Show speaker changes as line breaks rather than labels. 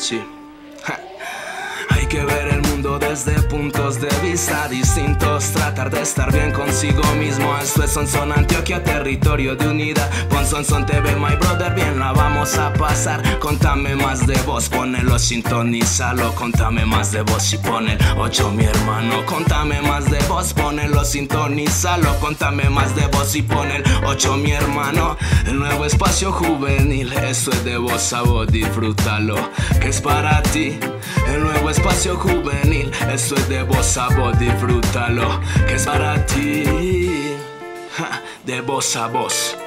Sí. Hay que ver el mundo desde puntos de vista distintos, tratar de estar bien consigo mismo. Esto es Son Antioquia, territorio de unidad. Pon Son TV, my brother, bien la vamos a pasar. Contame más de vos, ponelo, sintonízalo. Contame más de vos y pon el 8, mi hermano. Contame más de vos, ponelo, sintonízalo. Contame más de vos y pon el 8, mi hermano. El nuevo espacio juvenil, esto es de vos a vos, disfrútalo, que es para ti. El nuevo espacio juvenil, esto es de voz a voz, disfrútalo, que es para ti. De voz a voz.